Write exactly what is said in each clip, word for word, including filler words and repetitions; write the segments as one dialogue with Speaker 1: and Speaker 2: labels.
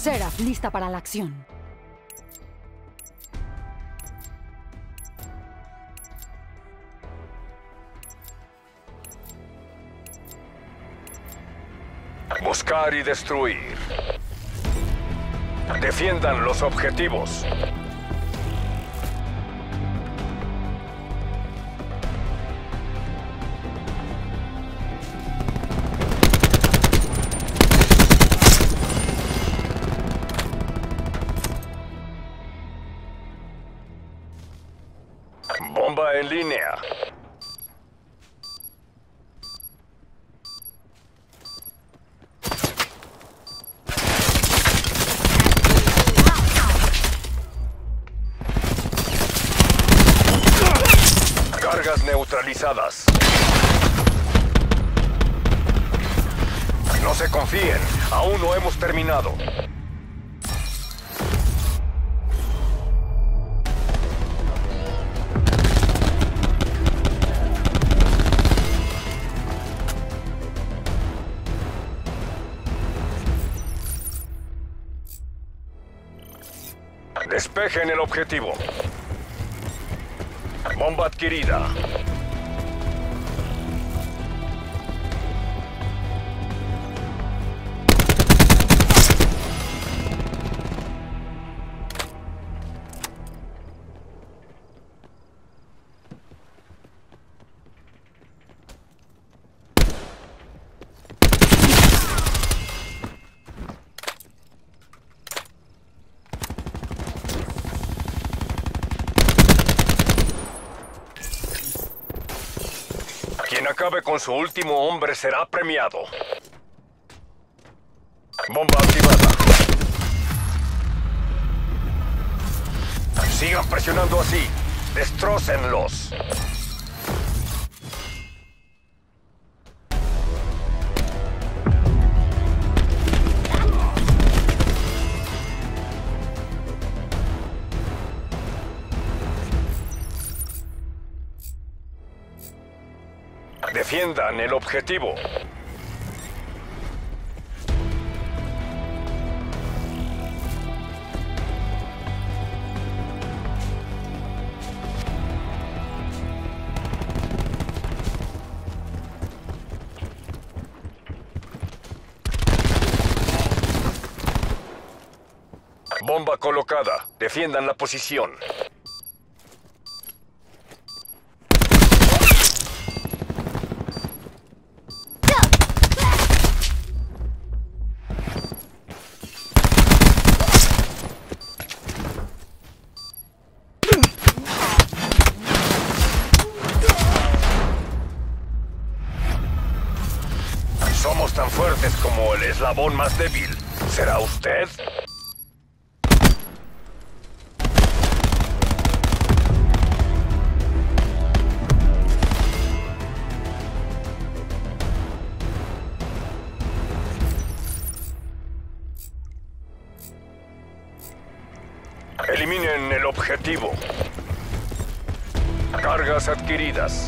Speaker 1: Seraph, lista para la acción.
Speaker 2: Buscar y destruir. Defiendan los objetivos. Bomba en línea. Cargas neutralizadas. No se confíen, aún no hemos terminado. Despejen el objetivo. Bomba adquirida. Quien acabe con su último hombre será premiado. Bomba activada. Sigan presionando así. Destrócenlos. Defiendan el objetivo. Bomba colocada. Defiendan la posición. Somos tan fuertes como el eslabón más débil. ¿Será usted? Eliminen el objetivo. Cargas adquiridas.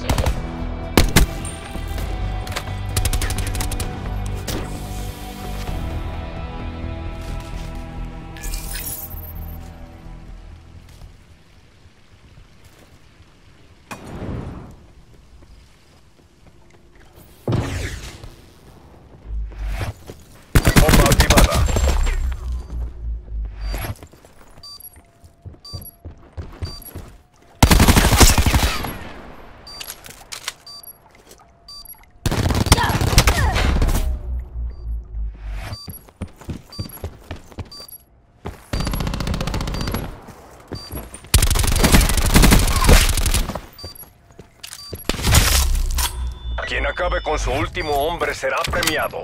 Speaker 2: Bomba activada. Quien acabe con su último hombre será premiado.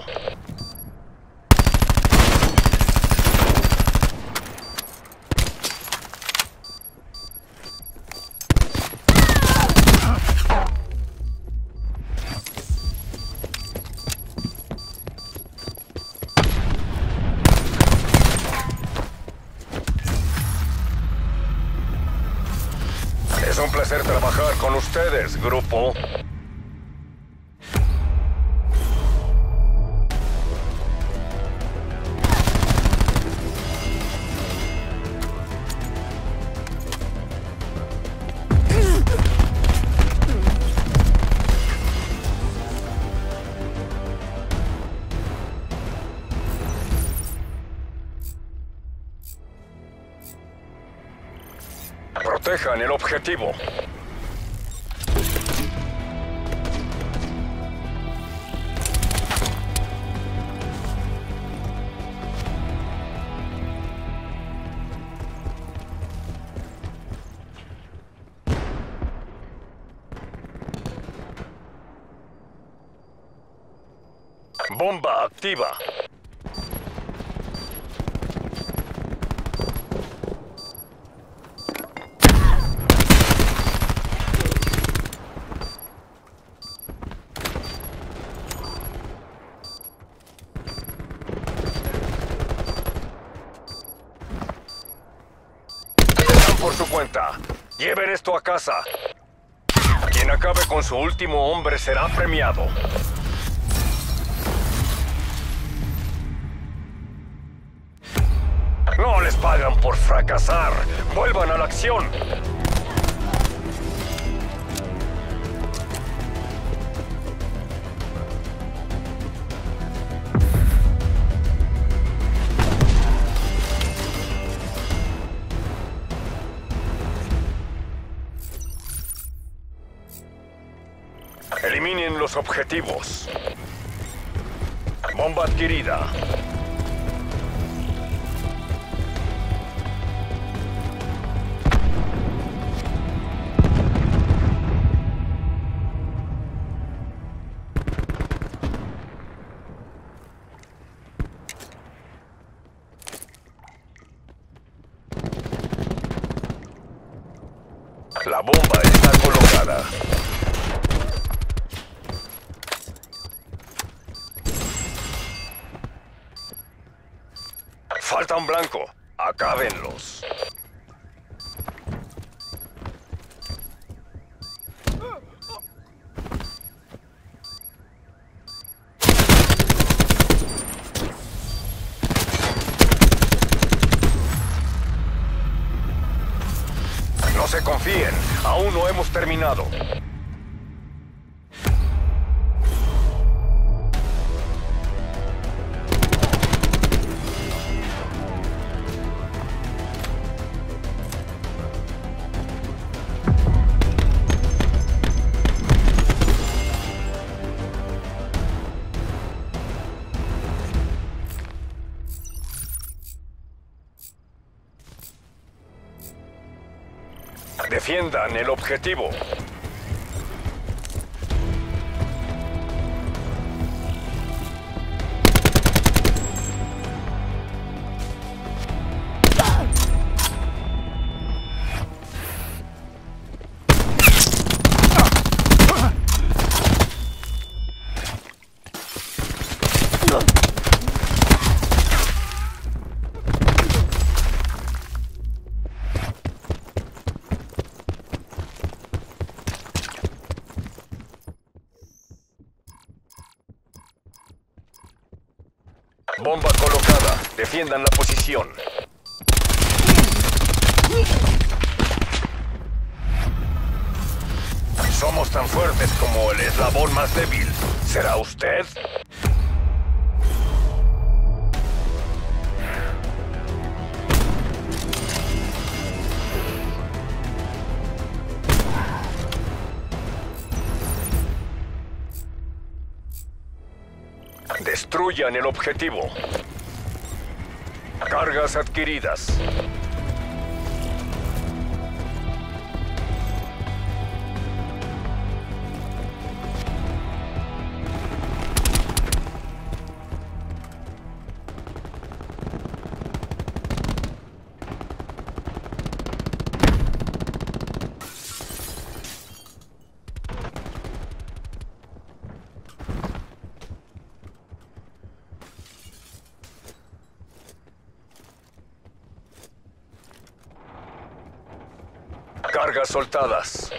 Speaker 2: Es un placer trabajar con ustedes, grupo. Protejan el objetivo. Bomba activa. Están por su cuenta. Lleven esto a casa. Quien acabe con su último hombre será premiado. No les pagan por fracasar. Vuelvan a la acción. Eliminen los objetivos. Bomba adquirida. La bomba está colocada. Falta un blanco. Acábenlos. No se confíen, aún no hemos terminado. Defiendan el objetivo. Bomba colocada. Defiendan la posición. Somos tan fuertes como el eslabón más débil. ¿Será usted? Destruyan el objetivo. Cargas adquiridas. Cargas soltadas.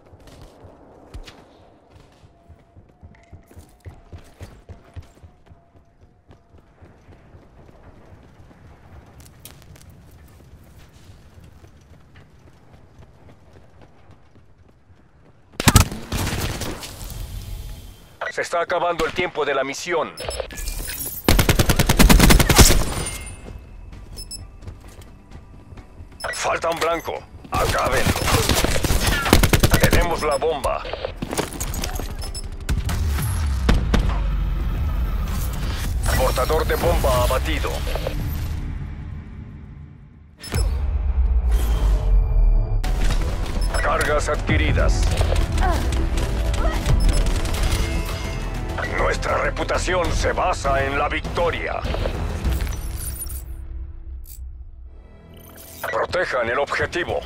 Speaker 2: Se está acabando el tiempo de la misión. Falta un blanco. Acábenlo. Tenemos la bomba. Portador de bomba abatido. Cargas adquiridas. Nuestra reputación se basa en la victoria. Protejan el objetivo.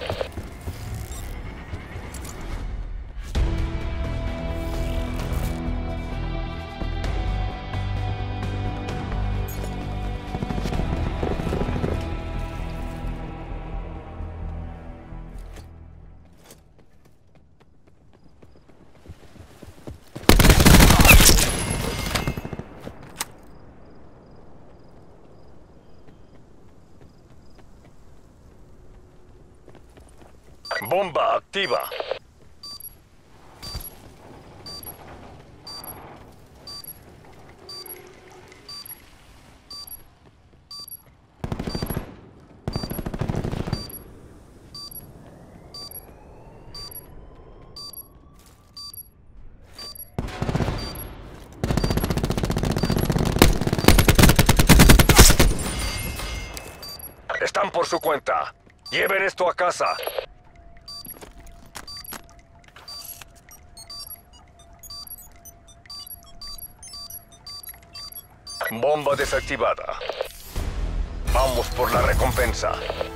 Speaker 2: Bomba activa. Están por su cuenta. Lleven esto a casa. Bomba desactivada. Vamos por la recompensa.